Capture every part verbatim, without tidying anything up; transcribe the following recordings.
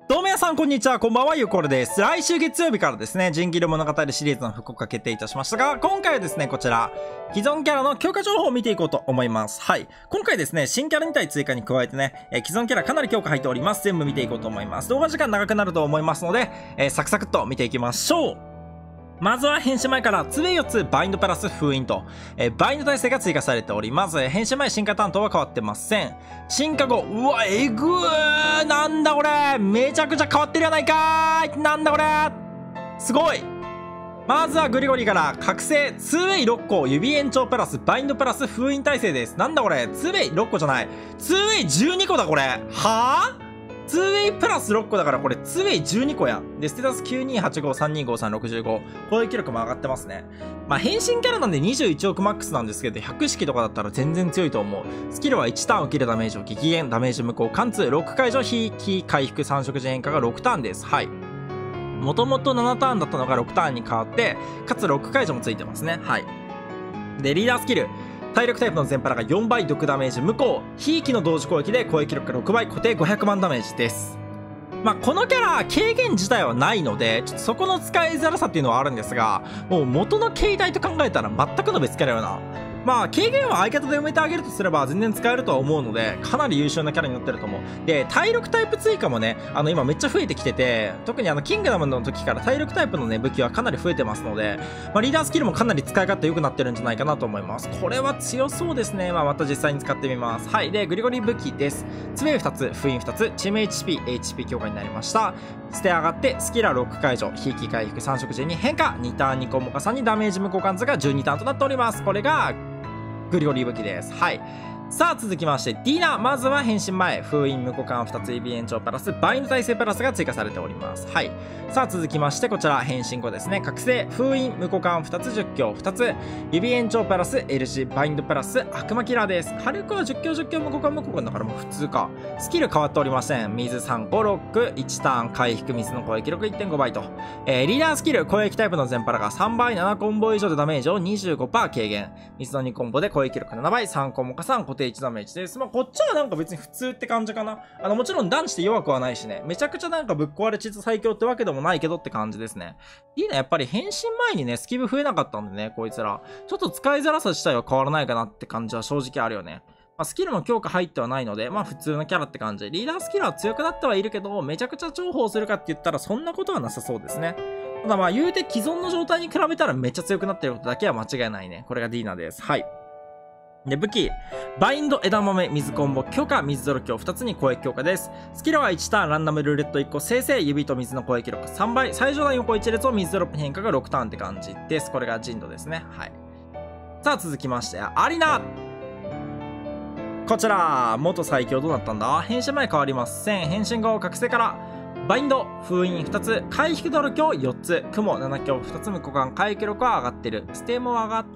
どうも皆さんこんにちは、こんばんは、ゆうころです。来週月曜日からですね、人気の物語シリーズの復刻が決定いたしましたが、今回はですね、こちら、既存キャラの強化情報を見ていこうと思います。はい。今回ですね、新キャラに体追加に加えてね、えー、既存キャラかなり強化入っております。全部見ていこうと思います。動画時間長くなると思いますので、えー、サクサクっと見ていきましょう。まずは変身前から杖よっつバインドプラス封印と、えー、バインド耐性が追加されております。変身前進化担当は変わってません。進化後、うわ、えぐー、なんだこれ、めちゃくちゃ変わってるやないかーい、なんだこれ、すごい。まずはグリゴリから覚醒 ツーウェイろっこ指延長プラスバインドプラス封印耐性です。なんだこれ、 ツーウェイろっこじゃない、 ツーウェイじゅうにこだこれ、はぁツーウェイプラスろっこだからこれ ツーウェイじゅうにこや。で、ステータスきゅうにはちごさんにごさんろくご。攻撃力も上がってますね。まあ、変身キャラなんでにじゅういちおくマックスなんですけど、ひゃく式とかだったら全然強いと思う。スキルはいちターン受けるダメージを激減、ダメージ無効、貫通、ロック解除、非気回復、さん色時変化がろくターンです。はい。もともとななターンだったのがろくターンに変わって、かつロック解除もついてますね。はい。で、リーダースキル。体力タイプの全パラがよんばい毒ダメージ無効、ひいきの同時攻撃で攻撃力がろくばい、固定ごひゃくまんダメージです。まあ、このキャラ、軽減自体はないので、ちょっとそこの使いづらさっていうのはあるんですが、もう元の形態と考えたら全くの別キャラよな。まあ、軽減は相方で埋めてあげるとすれば全然使えるとは思うので、かなり優秀なキャラになってると思う。で、体力タイプ追加もね、あの、今めっちゃ増えてきてて、特にあの、キングダムの時から体力タイプのね、武器はかなり増えてますので、まあ、リーダースキルもかなり使い勝手良くなってるんじゃないかなと思います。これは強そうですね。まあ、また実際に使ってみます。はい。で、グリゴリ武器です。杖ふたつ、封印ふたつ、チーム エイチピー、エイチピー 強化になりました。捨て上がって、スキラーロック解除、ひいき回復さん色時に変化、にターンにコンボカさんにダメージ無効貫通がじゅうにターンとなっております。これが、グリゴリ武器です。はい。さあ続きまして、ディーナ。まずは変身前。封印無効感ふたつ指延長プラス、バインド耐性プラスが追加されております。はい。さあ続きまして、こちら変身後ですね。覚醒。封印無効感ふたつじゅっ強ふたつ、指延長プラス L 字、バインドプラス悪魔キラーです。火力はじゅっ強じゅっ強無効感無効感だからもう普通か。スキル変わっておりません。水さんこロック、いちターン回復水の攻撃力 いってんごばいと。えー、リーダースキル、攻撃タイプの全パラがさんばい、ななコンボ以上でダメージを にじゅうごパーセント 軽減。水のにコンボで攻撃力ななばい、さんコンボ加算、固定いちダメージです。まあ、こっちはなんか別に普通って感じかな。あの、もちろん断じて弱くはないしね。めちゃくちゃなんかぶっ壊れ地図最強ってわけでもないけどって感じですね。いいね。やっぱり変身前にね、スキル増えなかったんでね、こいつら。ちょっと使いづらさ自体は変わらないかなって感じは正直あるよね。まあ、スキルも強化入ってはないので、まあ普通のキャラって感じ。リーダースキルは強くなってはいるけど、めちゃくちゃ重宝するかって言ったらそんなことはなさそうですね。ただまあ言うて既存の状態に比べたらめっちゃ強くなってることだけは間違いないね。これがディーナです。はい。で、武器。バインド枝豆水コンボ強化水泥強ふたつに攻撃強化です。スキルはいちターンランダムルーレットいっこ生成指と水の攻撃力さんばい。最上段横いち列を水泥変化がろくターンって感じです。これがジンドですね。はい。さあ続きまして、アリナ。こちら、元最強どうなったんだ？変身前変わりません。変身後覚醒から、バインド、封印ふたつ、回復泥強よっつ、雲なな強ふたつ無効感、回復力は上がってる。ステも上がって、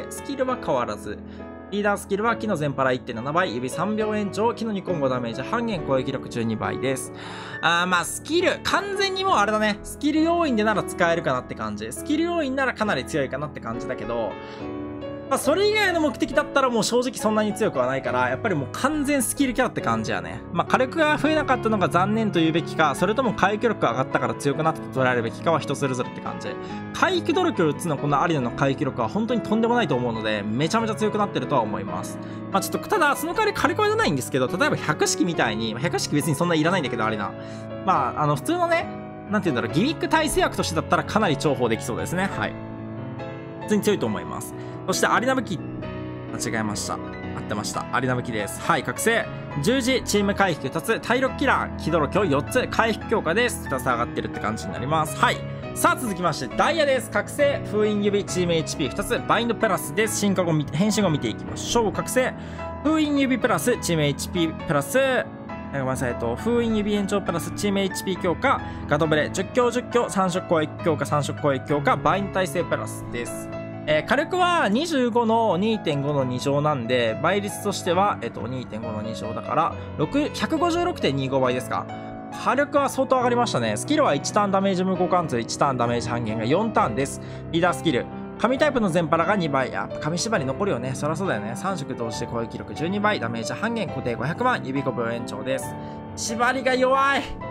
スキルは変わらず。リーダースキルは木の全パラ いってんななばい、指さんびょう延長、木のにコンボダメージ半減、攻撃力じゅうにばいです。あーまあスキル、完全にもうあれだね。スキル要因でなら使えるかなって感じ。スキル要因ならかなり強いかなって感じだけど、まあそれ以外の目的だったらもう正直そんなに強くはないから、やっぱりもう完全スキルキャラって感じやね。まあ火力が増えなかったのが残念と言うべきか、それとも回復力が上がったから強くなったと捉えるべきかは人それぞれって感じ。回復努力を打つのこのアリナの回復力は本当にとんでもないと思うので、めちゃめちゃ強くなってるとは思います。まあちょっと、ただその代わり火力は出ないんですけど、例えばひゃく式みたいに、ひゃく式別にそんないらないんだけどアリナ。まああの普通のね、なんて言うんだろう、ギミック耐性薬としてだったらかなり重宝できそうですね。はい。普通に強いと思います。そしてアリナ武器。間違えました。合ってました。アリナ武器です。はい、覚醒。十字、チーム回復ふたつ、体力キラー、気泥強よっつ、回復強化です。ふたつ上がってるって感じになります。はい。さあ続きまして、ダイヤです。覚醒、封印指、チーム エイチピーふたつ、バインドプラスです。進化後、変身後見ていきましょう。覚醒、封印指プラス、チーム エイチピー プラス、ごめんなさい、えっと、封印指延長プラスチーム エイチピー 強化、ガトブレ、じゅっ強じゅっ強、さん色攻撃強化、さん色攻撃強化、バインド耐性プラスです。えー、火力はにじゅうごの にてんご のに乗なんで、倍率としては、えっと、にてんご のに乗だから、ひゃくごじゅうろくてんにご 倍ですか。火力は相当上がりましたね。スキルはいちターンダメージ無効貫通、いちターンダメージ半減がよんターンです。リーダースキル。紙タイプの全パラがにばい。やっぱ紙縛り残るよね。そりゃそうだよね。さん色同時で攻撃力じゅうにばい。ダメージ半減、固定ごひゃくまん、指ごびょう延長です。縛りが弱い。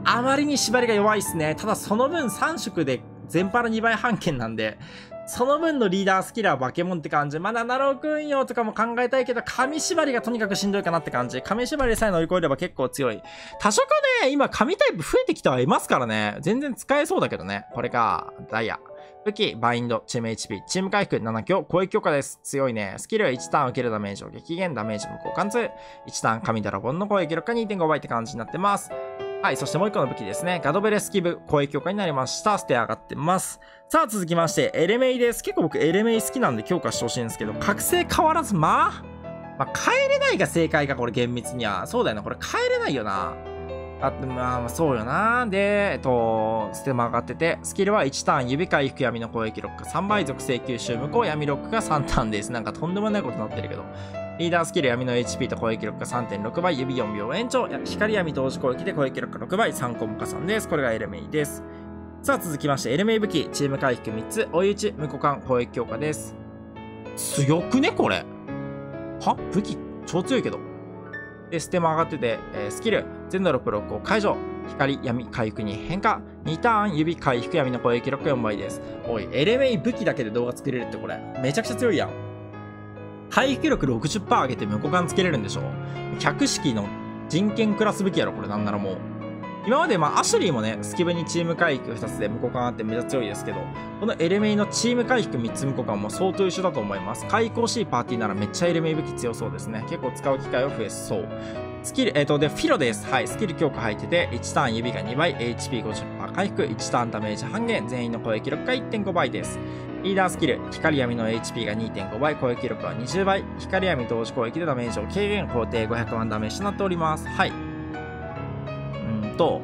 あまりに縛りが弱いっすね。ただその分さん色で全パラにばい半券なんで、その分のリーダースキルはバケモンって感じ。まだナローくんよとかも考えたいけど、紙縛りがとにかくしんどいかなって感じ。紙縛りさえ乗り越えれば結構強い。多色ね、今紙タイプ増えてきてはいますからね。全然使えそうだけどね。これか、ダイヤ。武器、バインド、チーム エイチピー、チーム回復なな強、攻撃強化です。強いね。スキルはいちターン受けるダメージを激減、ダメージ無効貫通。いちターン神ドラゴンの攻撃力が にてんご 倍って感じになってます。はい、そしてもう一個の武器ですね。ガドベレスキブ、攻撃強化になりました。ステ上がってます。さあ、続きまして、エレメイです。結構僕、エレメイ好きなんで強化してほしいんですけど、覚醒変わらず、まあ、まあ、変えれないが正解か、これ厳密には。そうだよな、これ変えれないよな。あと、まあ、そうよな。で、えっと、ステマ上がってて、スキルはいちターン、指回復闇の攻撃力がさんばい、属性吸収無効、闇ロックがさんターンです。なんかとんでもないことになってるけど。リーダースキル闇の エイチピー と攻撃力が さんてんろく 倍、指よんびょう延長、光闇同時攻撃で攻撃力がろくばい、さんコンボ加算です。これがエレメイです。さあ続きまして、エレメイ武器、チーム回復みっつ、追い打ち、無股間、攻撃強化です。強くねこれ。は武器、超強いけど。で、ステも上がってて、えー、スキル、全ドロップロックを解除。光、闇、回復に変化。にターン、指、回復、闇の攻撃力よんばいです。おい、エレメイ武器だけで動画作れるってこれ。めちゃくちゃ強いやん。回復力 ろくじゅっパーセント 上げて無股間つけれるんでしょ。百式の人権クラス武器やろ、これなんならもう。今までまあアシュリーもね、スキブにチーム回復ふたつで無股間あってめっちゃ強いですけど、このエレメイのチーム回復みっつ無股間も相当優秀だと思います。回復欲しいパーティーならめっちゃエレメイ武器強そうですね。結構使う機会を増えそう。スキル、えっと、で、フィロです。はい、スキル強化入ってて、いちターン指がにばい、エイチピーごじゅっパーセント 回復、いちターンダメージ半減、全員の攻撃力が いってんご 倍です。リーダースキル、光闇の エイチピー が にてんご 倍、攻撃力はにじゅうばい、光闇同時攻撃でダメージを軽減、法定ごひゃくまんダメージとなっております。はい。うんと、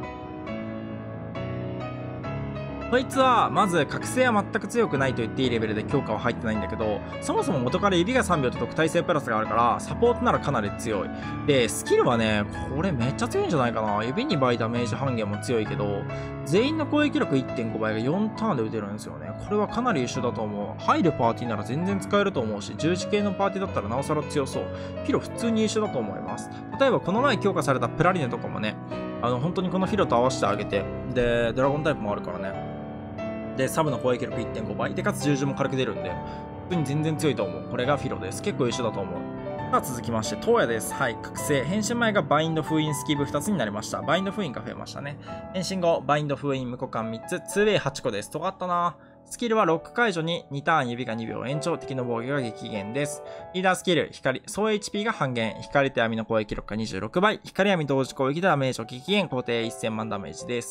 こいつは、まず、覚醒は全く強くないと言っていいレベルで強化は入ってないんだけど、そもそも元から指がさんびょうと特耐性プラスがあるから、サポートならかなり強い。で、スキルはね、これめっちゃ強いんじゃないかな。指にばいダメージ半減も強いけど、全員の攻撃力 いってんご 倍がよんターンで打てるんですよね。これはかなり優秀だと思う。入るパーティーなら全然使えると思うし、十字系のパーティーだったらなおさら強そう。フィロ普通に優秀だと思います。例えばこの前強化されたプラリネとかもね、あの、本当にこのフィロと合わせてあげて、で、ドラゴンタイプもあるからね。で、サブの攻撃力 いってんご 倍。で、かつ十字も軽く出るんで、普通に全然強いと思う。これがフィロです。結構優秀だと思う。さあ、続きまして、トウヤです。はい。覚醒。変身前がバインド封印スキブふたつになりました。バインド封印が増えましたね。変身後、バインド封印無股間みっつ、ツーウェイはちこです。尖ったな。スキルはロック解除ににターン指がにびょう延長、敵の防御が激減です。リーダースキル、光、総 エイチピー が半減、光と闇の攻撃力がにじゅうろくばい、光闇同時攻撃でダメージを激減、固定せんまんダメージです。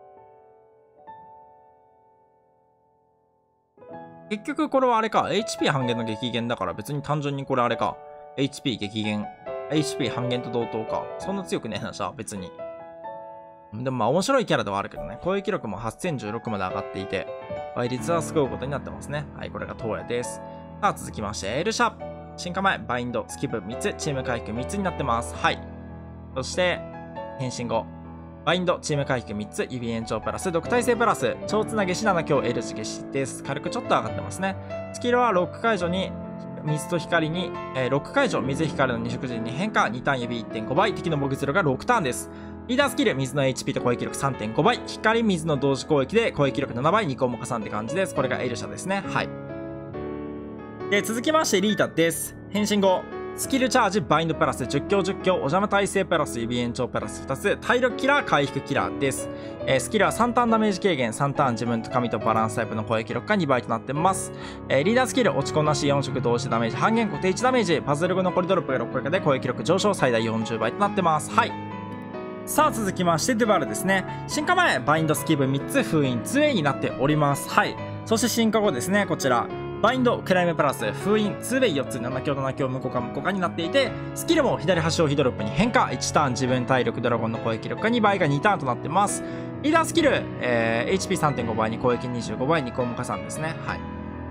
結局これはあれか、エイチピー 半減の激減だから別に単純にこれあれか、エイチピー 激減、エイチピー 半減と同等か。そんな強くねえな、じゃあ別に。でもまあ面白いキャラではあるけどね、攻撃力もはっせんじゅうろくまで上がっていて、倍率はすごいことになってますね。はい、これがトウヤです。さあ続きまして、エルシャ。進化前、バインド、スキブみっつ、チーム回復みっつになってます。はい。そして、変身後。バインド、チーム回復みっつ、指延長プラス、毒耐性プラス、超つなげしなな強、L 字消しです。軽くちょっと上がってますね。スキルはロック解除に、水と光に、えー、ロック解除、水光のに色陣に変化、にターン指 いってんご 倍、敵の防御率がろくターンです。リーダースキル、水の エイチピー と攻撃力 さんてんご 倍、光水の同時攻撃で攻撃力ななばい、にコンボ加算って感じです。これがエルシャですね。はい。で、続きまして、リータです。変身後。スキルチャージ、バインドプラス、じゅっ強じゅっ強、お邪魔耐性プラス、指延長プラスふたつ、体力キラー、回復キラーです。えー、スキルはさんターンダメージ軽減、さんターン自分と神とバランスタイプの攻撃力がにばいとなってます。えー、リーダースキル、落ち込んなしよん色同時ダメージ半減、固定いちダメージ、パズル後残りドロップがろっこ以下で攻撃力上昇、最大よんじゅうばいとなってます。はい。さあ続きまして、デュバルですね。進化前、バインドスキブみっつ、封印にウェイになっております。はい。そして進化後ですね、こちら。バインド、クライムプラス、封印、にウェイよっつ、なな強なな強無効化無効化になっていて、スキルも左端をヒドロップに変化、いちターン自分体力ドラゴンの攻撃力がにばいがにターンとなってます。リーダースキル、えー、エイチピーさんてんご 倍に攻撃にじゅうごばい、にコンボ加算ですね。はい。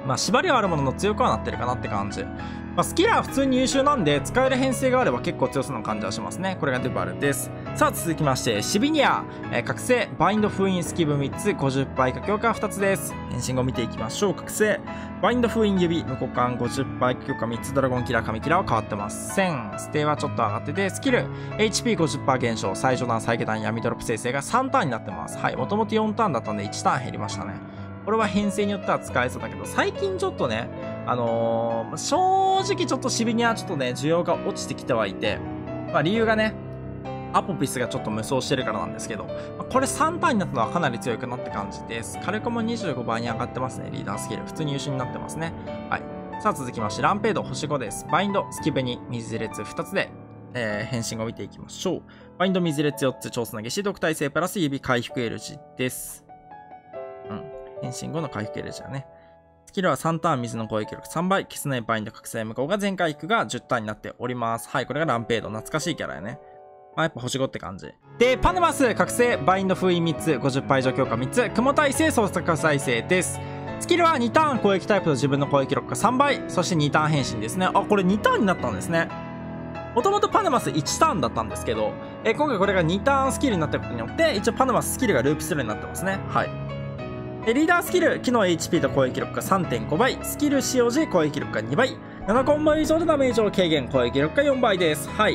まあ、縛りはあるものの強くはなってるかなって感じ。まあ、スキルは普通に優秀なんで、使える編成があれば結構強そうな感じはしますね。これがドゥバルです。さあ、続きまして、シビニア、えー、覚醒、バインド封印スキブみっつ、ごじゅっパー以下強化ふたつです。変身後見ていきましょう。覚醒、バインド封印指、無股間ごじゅっパー以下強化みっつ、ドラゴンキラー、神キラーは変わってません。ステはちょっと上がってて、スキル、エイチピーごじゅっパー 減少、最初段、再下段、闇ドロップ生成がさんターンになってます。はい、もともとよんターンだったんでいちターン減りましたね。これは編成によっては使えそうだけど、最近ちょっとね、あのー、正直ちょっとシビニアちょっとね、需要が落ちてきてはいて、まあ理由がね、アポピスがちょっと無双してるからなんですけど、これさんターンになったのはかなり強いかなって感じです。火力もにじゅうごばいに上がってますね、リーダースキル。普通に優秀になってますね。はい。さあ続きまして、ランペイド星ごです。バインド、スキブに、水列ふたつで、えー、変身を見ていきましょう。バインド、水列よっつ、超つなげし、毒耐性プラス指回復 L 字です。うん。変身後の回復 L 字だね。スキルはさんターン水の攻撃力さんばい、消せないバインド覚醒無効が全回復がじゅっターンになっております。はい、これがランペイド。懐かしいキャラやね。まあやっぱ星ごって感じ。で、パヌマス、覚醒、バインド封印みっつ、ごじゅっパー以上強化みっつ、雲耐性、操作耐性です。スキルはにターン攻撃タイプと自分の攻撃力がさんばい、そしてにターン変身ですね。あ、これにターンになったんですね。もともとパヌマスいちターンだったんですけど、え今回これがにターンスキルになったことによって、一応パヌマススキルがループするようになってますね。はい。でリーダースキル、機能 エイチピー と攻撃力が さんてんごばい、スキル使用時攻撃力がにばい、ななコンボ以上でダメージを軽減、攻撃力がよんばいです。はい。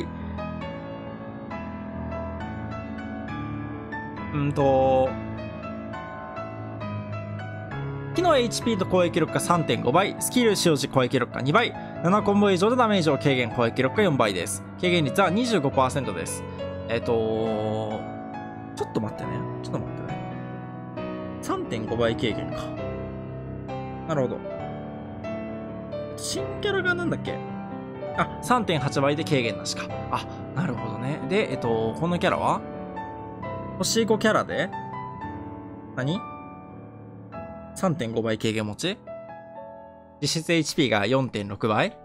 うんと、機能 エイチピー と攻撃力が さんてんごばい、スキル使用時攻撃力がにばい、ななコンボ以上でダメージを軽減、攻撃力がよんばいです。軽減率は にじゅうごパーセント です。えっと、ちょっと待ってね。ちょっと待ってね。さんてんごばい軽減か。なるほど。新キャラがなんだっけ？あ、さんてんはちばいで軽減なしか。あ、なるほどね。で、えっと、このキャラは星ごキャラで何 ?さんてんごばい軽減持ち実質 エイチピー が よんてんろくばい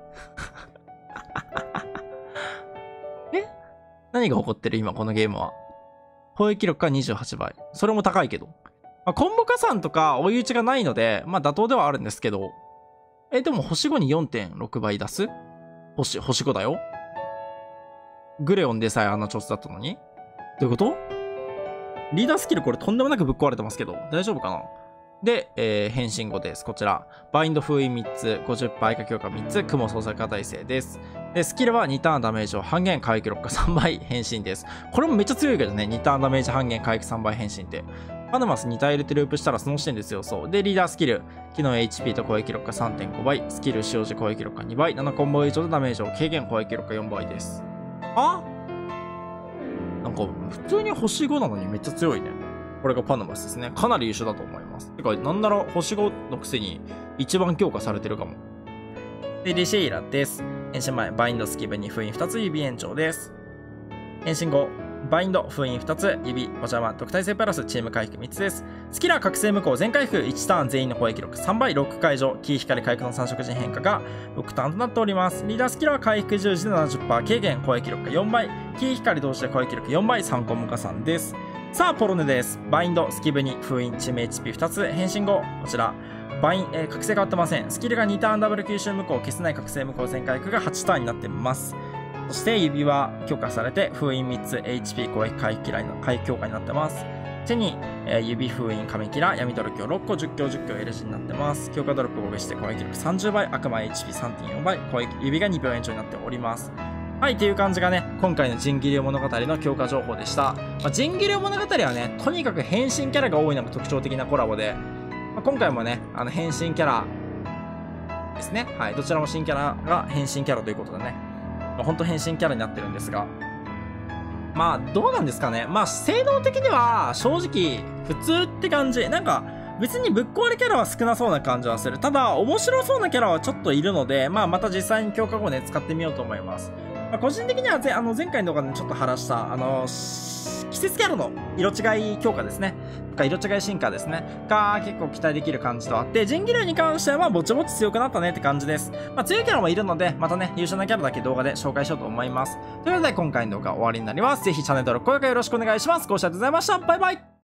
え何が起こってる今このゲームは。攻撃力がにじゅうはちばい。それも高いけど。まあ、コンボ加算とか追い打ちがないので、まあ妥当ではあるんですけど。え、でも星ごに よんてんろくばい出す星、星ごだよ。グレオンでさえあんな調子だったのにどういうこと？リーダースキルこれとんでもなくぶっ壊れてますけど、大丈夫かな？で、えー、変身後です。こちら。バインド封印みっつ、ごじゅっパー以下強化みっつ、雲操作化耐性です。で、スキルはにターンダメージを半減、回復力がさんばい、変身です。これもめっちゃ強いけどね、にターンダメージ半減、回復さんばい変身って。パヌマスに体入れてループしたらその時点ですよ、そう。で、リーダースキル。機能 エイチピー と攻撃力が さんてんごばい、スキル使用時攻撃力がにばい、ななコンボ以上でダメージを軽減、攻撃力がよんばいです。あ？なんか、普通に星ごなのにめっちゃ強いね。これがパヌマスですね。かなり優秀だと思います。てか、なんなら星ごのくせに一番強化されてるかも。で、リシェイラです。変身前、バインドスキブに封印ふたつ、指延長です。変身後、バインド、封印ふたつ、指、お邪魔、特耐性プラス、チーム回復みっつです。スキルは覚醒無効、全回復、いちターン全員の攻撃力さんばい、ロック解除、キー光回復のさん色陣変化がろくターンとなっております。リーダースキルは回復十字で ななじゅっパーセント 軽減、攻撃力がよんばい、キー光同時で攻撃力よんばい、さんコンボ加算です。さあ、ポロネです。バインド、スキブに、封印、チーム エイチピーふたつ、変身後、こちら。バイン、えー、覚醒変わってません。スキルがにターンダブル吸収無効、消せない覚醒無効全回復がはちターンになってます。そして指は強化されて、封印みっつ、エイチピー 攻撃回復回復強化になってます。手に、えー、指封印、神キラ、闇ドロ強ろっこ、じゅっ強じゅっ強 L 字になってます。強化ドロップを上して攻撃力さんじゅうばい、悪魔 エイチピーさんてんよんばい、攻撃、指がにびょう延長になっております。はい、という感じがね、今回のジンギリュウ物語の強化情報でした。まあ、ジンギリュウ物語はね、とにかく変身キャラが多いのが特徴的なコラボで、まあ、今回もね、あの変身キャラですね。はい、どちらも新キャラが変身キャラということでね、まあ、ほんと変身キャラになってるんですが、まあ、どうなんですかね。まあ、性能的には正直普通って感じ。なんか、別にぶっ壊れキャラは少なそうな感じはする。ただ、面白そうなキャラはちょっといるので、まあ、また実際に強化後ね、使ってみようと思います。まあ、個人的にはぜあの前回の動画でちょっと話した、あの、季節キャラの色違い強化ですね。とか色違い進化ですね。が結構期待できる感じとあって、ジンギリュウに関してはまあぼちぼち強くなったねって感じです。まあ強いキャラもいるので、またね、優秀なキャラだけ動画で紹介しようと思います。ということで今回の動画は終わりになります。ぜひチャンネル登録、高評価よろしくお願いします。ご視聴ありがとうございました。バイバイ。